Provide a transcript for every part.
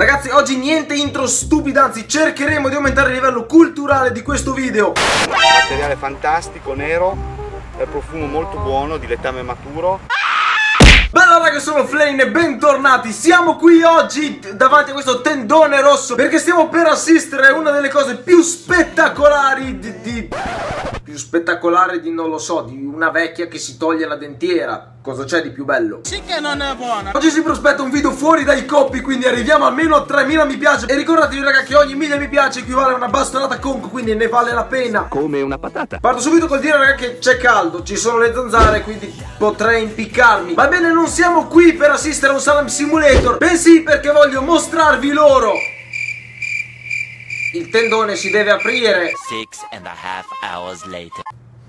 Ragazzi, oggi niente intro stupida, anzi cercheremo di aumentare il livello culturale di questo video. Materiale fantastico, nero, profumo molto buono, di letame maturo. Bella raga, sono Flame e bentornati. Siamo qui oggi davanti a questo tendone rosso perché stiamo per assistere a una delle cose più spettacolari più spettacolare di non lo so, di una vecchia che si toglie la dentiera. Cosa c'è di più bello? Sì che non è buona. Oggi si prospetta un video fuori dai coppi, quindi arriviamo almeno a 3000 mi piace. E ricordatevi raga che ogni 1000 mi piace equivale a una bastonata conco, quindi ne vale la pena. Come una patata. Parto subito col dire raga che c'è caldo, ci sono le zanzare, quindi potrei impiccarmi. Va bene, non siamo qui per assistere a un Salam Simulator, bensì perché voglio mostrarvi loro. Il tendone si deve aprire. 6.5 hours later.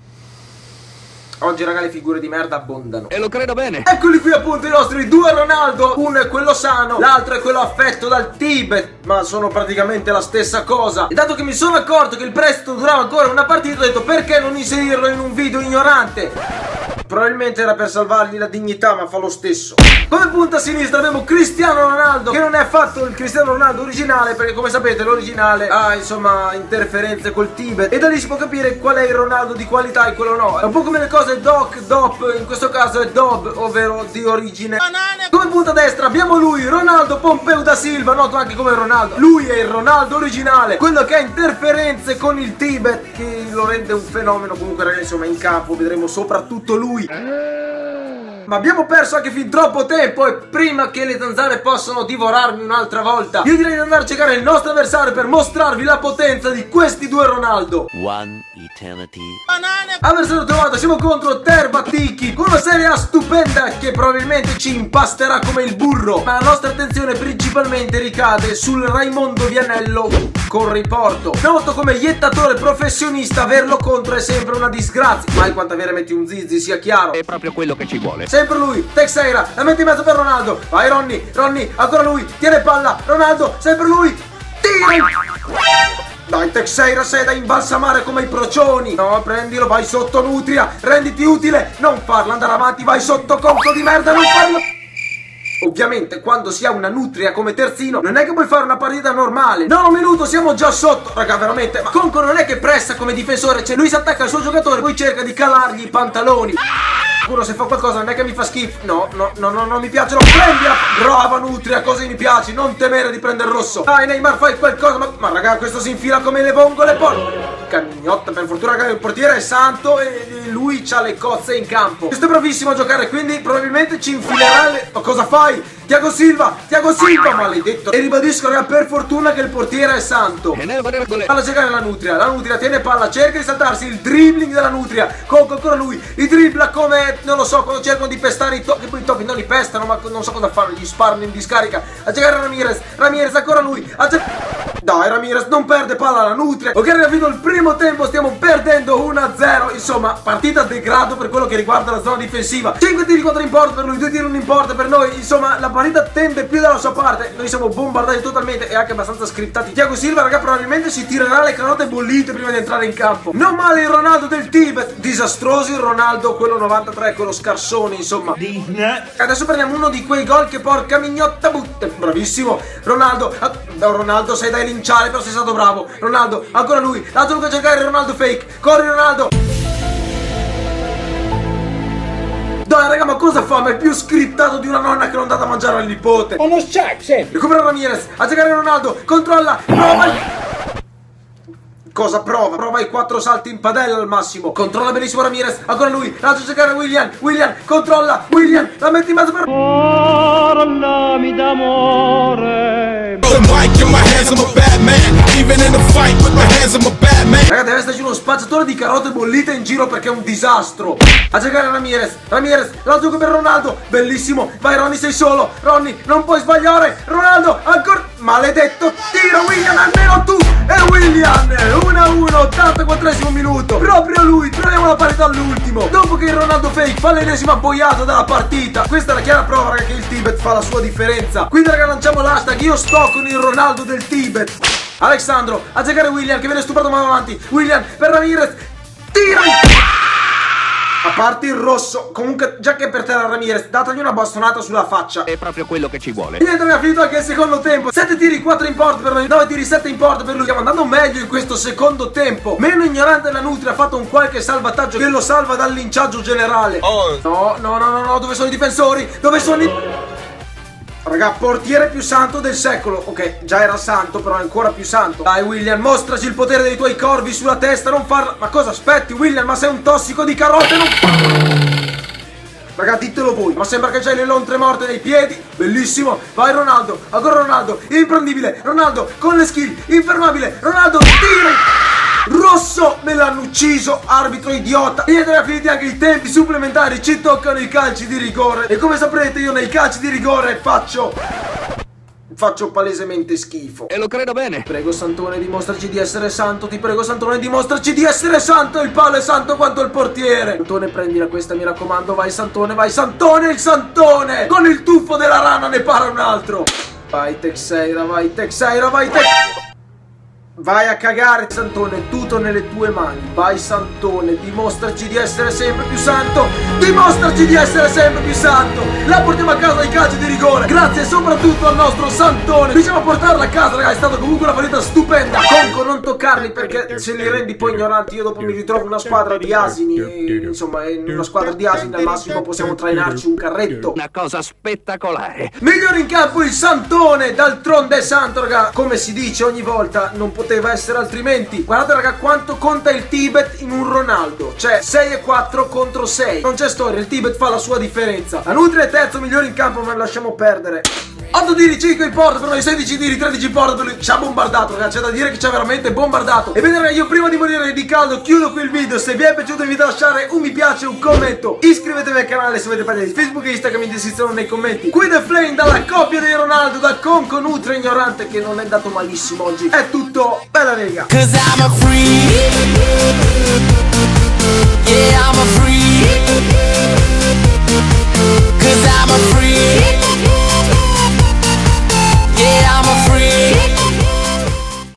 Oggi raga le figure di merda abbondano. E lo credo bene. Eccoli qui appunto i nostri due Ronaldo. Uno è quello sano, l'altro è quello affetto dal Tibet, ma sono praticamente la stessa cosa. E dato che mi sono accorto che il prestito durava ancora una partita, ho detto perché non inserirlo in un video ignorante. Probabilmente era per salvargli la dignità, ma fa lo stesso. Come punta a sinistra abbiamo Cristiano Ronaldo, che non è affatto il Cristiano Ronaldo originale, perché come sapete l'originale ha insomma interferenze col Tibet, e da lì si può capire qual è il Ronaldo di qualità e quello no. È un po' come le cose Doc, Dop, in questo caso è Dob, ovvero di origine. Banane. Come punta a destra abbiamo lui, Ronaldo Pompeu da Silva, noto anche come Ronaldo. Lui è il Ronaldo originale, quello che ha interferenze con il Tibet, che lo rende un fenomeno. Comunque ragazzi, insomma in campo vedremo soprattutto lui. Ma abbiamo perso anche fin troppo tempo, e prima che le zanzare possano divorarmi un'altra volta, io direi di andare a cercare il nostro avversario per mostrarvi la potenza di questi due Ronaldo. One eternity. Banane. Avversario trovato, siamo contro Terbatiki, con una Serie A stupenda che probabilmente ci impasterà come il burro, ma la nostra attenzione principalmente ricade sul Raimondo Vianello con riporto. Noto come iettatore professionista, averlo contro è sempre una disgrazia. Mai quanto avere metti un zizi, sia chiaro. È proprio quello che ci vuole. Sempre lui, Teixeira, la mette in mezzo per Ronaldo. Vai Ronny, ancora lui, tiene palla, Ronaldo, sempre lui, tira! Dai Teixeira, sei da imbalsamare come i procioni. No, prendilo, vai sotto Nutria, renditi utile, non farla andare avanti, vai sotto conco di merda, non farla. Ovviamente quando si ha una Nutria come terzino non è che puoi fare una partita normale. 9 minuti siamo già sotto, raga, veramente. Ma Conco non è che pressa come difensore, cioè lui si attacca al suo giocatore, poi cerca di calargli i pantaloni. Uno se fa qualcosa non è che mi fa schifo. No, non mi piace, lo prendila. Brava Nutria, cosa mi piaci, non temere di prendere il rosso. Dai Neymar, fai qualcosa. Ma raga, questo si infila come le vongole. Cagnotta, per fortuna che il portiere è santo e lui c'ha le cozze in campo. Questo è bravissimo a giocare, quindi probabilmente ci infilerà le... Ma cosa fai? Tiago Silva, maledetto. E ribadisco raga, per fortuna che il portiere è santo. Palla a cercare la Nutria tiene palla, cerca di saltarsi il dribbling della Nutria. Conco ancora lui, li dribbla come, non lo so, quando cercano di pestare i topi, che poi i topi non li pestano, ma non so cosa fanno, gli sparano in discarica. A cercare Ramirez ancora lui, dai Ramirez, non perde palla la Nutria. Ok ragazzi, finito il primo tempo stiamo perdendo 1-0. Insomma, partita degrado per quello che riguarda la zona difensiva. 5 tiri contro in porta per lui, 2 tiri non in porta per noi. Insomma, la partita tende più dalla sua parte. Noi siamo bombardati totalmente e anche abbastanza scriptati. Tiago Silva, raga, probabilmente si tirerà le canotte bollite prima di entrare in campo. Non male il Ronaldo del Tibet, disastroso il Ronaldo, quello 93, quello scarsone, insomma. Adesso prendiamo uno di quei gol che porca mignotta butte. Bravissimo Ronaldo, sei da linciare, però sei stato bravo. Ronaldo, ancora lui, l'altro che cercare Ronaldo fake. Corri Ronaldo. Dai raga, ma cosa fa? Ma è più scriptato di una nonna che non dà da mangiare al nipote. Uno check, sempre. Recupera Ramirez, a giocare Ronaldo, controlla, prova. Cosa prova? Prova i 4 salti in padella al massimo. Controlla benissimo Ramirez, ancora lui, lascia giocare Willian, controlla, Willian, la metti in mezzo per... Parlami d'amore. Raga, deve esserci uno spacciatore di carote bollite in giro perché è un disastro. A giocare Ramirez, la gioco per Ronaldo, bellissimo. Vai Ronny, sei solo, Ronny, non puoi sbagliare. Ronaldo, ancora, maledetto, tira Willian, almeno tu. E Willian, 1-1, 84esimo minuto. Proprio lui, troviamo la parità all'ultimo. Dopo che il Ronaldo fake fa l'ennesima boiata della partita. Questa è la chiara prova raga che il Tibet fa la sua differenza. Quindi raga, lanciamo l'hashtag io sto con il Ronaldo del Tibet. Alexandro, a giocare Willian che viene stuprato ma avanti. Willian per Ramirez, tira. A parte il rosso. Comunque, già che per te la Ramirez, datagli una bastonata sulla faccia. È proprio quello che ci vuole. E niente, abbiamo finito anche il secondo tempo. 7 tiri, 4 in porta per noi, 9 tiri, 7 in porta per lui. Stiamo andando meglio in questo secondo tempo. Meno ignorante la Nutri, ha fatto un qualche salvataggio che lo salva dal linciaggio generale. No, dove sono i difensori? Dove sono i... Raga, portiere più santo del secolo. Ok, già era santo, però è ancora più santo. Dai William, mostraci il potere dei tuoi corvi sulla testa. Non farla... Ma cosa aspetti William? Ma sei un tossico di carote, non... Raga, ditelo voi. Ma sembra che c'hai le lontre morte nei piedi. Bellissimo. Vai Ronaldo. Ancora Ronaldo. Imprendibile. Ronaldo con le skill. Infermabile. Ronaldo. Tira. Rosso, me l'hanno ucciso, arbitro idiota. E niente, finiti anche i tempi supplementari. Ci toccano i calci di rigore. E come saprete io nei calci di rigore faccio palesemente schifo. E lo credo bene. Prego Santone, dimostraci di essere santo. Ti prego Santone, dimostraci di essere santo. Il palo è santo quanto il portiere. Santone, prendila questa, mi raccomando. Vai Santone, vai Santone, il Santone. Con il tuffo della rana ne para un altro. Vai Texeira, vai Texeira, vai Texeira. Vai a cagare Santone, tutto nelle tue mani. Vai Santone, dimostraci di essere sempre più santo. Dimostraci di essere sempre più santo. La portiamo a casa ai calci di rigore. Grazie soprattutto al nostro Santone. Riusciamo a portarla a casa, ragazzi. È stata comunque una partita stupenda. Conco, non toccarli perché se li rendi poi ignoranti. Io dopo mi ritrovo una squadra di asini e, insomma, in una squadra di asini al massimo possiamo trainarci un carretto. Una cosa spettacolare. Migliore in campo il Santone. D'altronde è santo, raga. Come si dice ogni volta, non poteva essere altrimenti. Guardate raga quanto conta il Tibet in un Ronaldo. Cioè 6-4 contro 6. Non c'è storia, il Tibet fa la sua differenza. La Nutri è terzo migliore in campo, ma lasciamo perdere. 8 tiri, 5 in porta per noi, 16 tiri, 13 in porta per lui. Ci ha bombardato, ragazzi, c'è da dire che ci ha veramente bombardato. E bene ragazzi, io prima di morire di caldo chiudo qui il video. Se vi è piaciuto vi invito a lasciare un mi piace, un commento. Iscrivetevi al canale se avete pagine di Facebook e Instagram in descrizione nei commenti. Qui The Flame dalla coppia di Ronaldo, da Conco Nutri ignorante che non è dato malissimo oggi. È tutto, bella lega.